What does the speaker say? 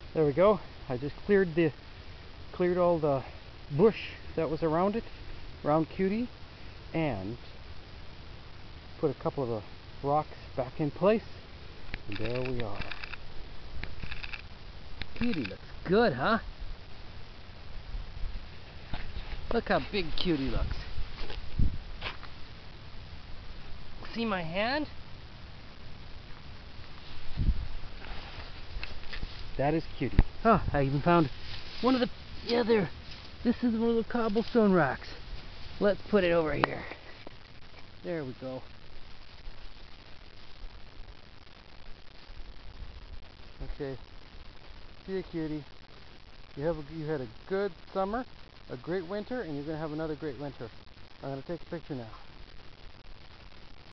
There we go. I just cleared all the bush that was around it, around Cutie, and put a couple of the rocks back in place. And there we are. Cutie looks good, huh? Look how big Cutie looks. See my hand? That is Cutie. Oh, I even found one of the, yeah, there. This is one of the cobblestone rocks. Let's put it over here. There we go. Okay. See you, Cutie. You had a good summer, a great winter, and you're going to have another great winter. I'm going to take a picture now.